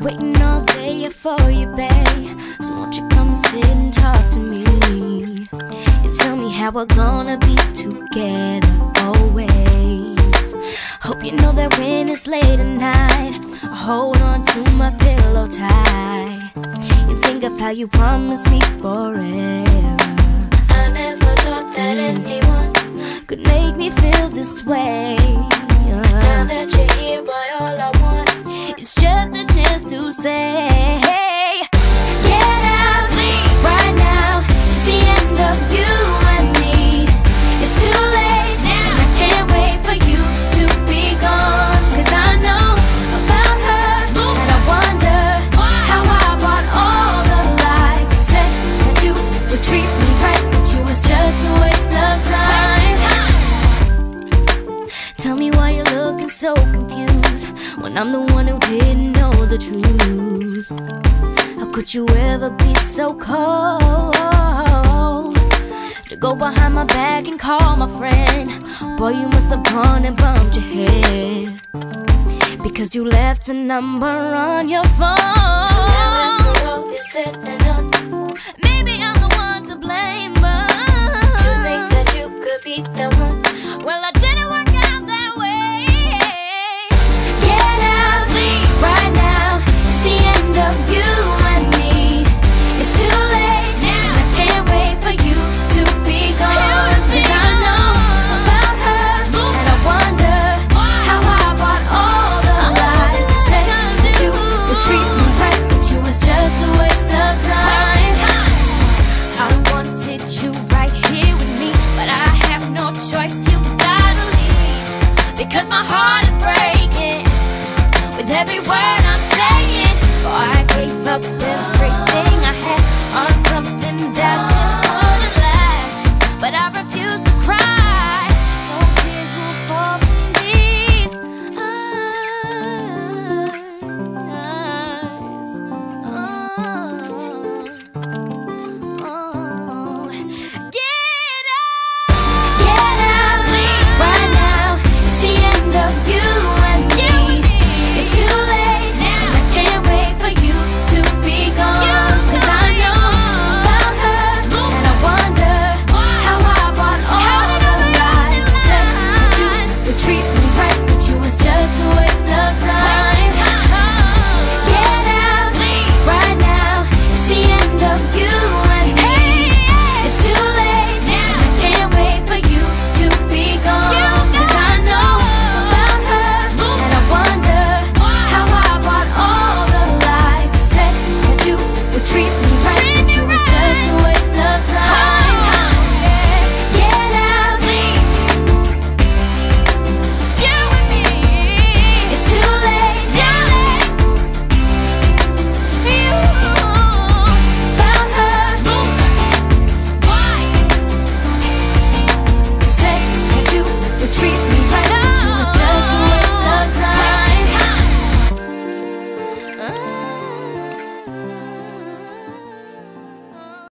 Waiting all day for you, babe. So won't you come and sit and talk to me? You tell me how we're gonna be together always. Hope you know that when it's late at night, I hold on to my pillow tight. You think of how you promised me forever. I never thought that anyone could make me feel this way. Now that you're here, boy, all I want is just a chance to say, get out right now. It's the end of you and me. It's too late now, and I can't wait for you to be gone. Cause I know about her, and I wonder how I bought all the lies. You said that you would treat me right, but you was just a waste of time. Tell me why you're looking so confused when I'm the one who didn't know the truth. How could you ever be so cold to go behind my back and call my friend? Boy, you must have gone and bumped your head because you left a number on your phone. So now after all is said and done,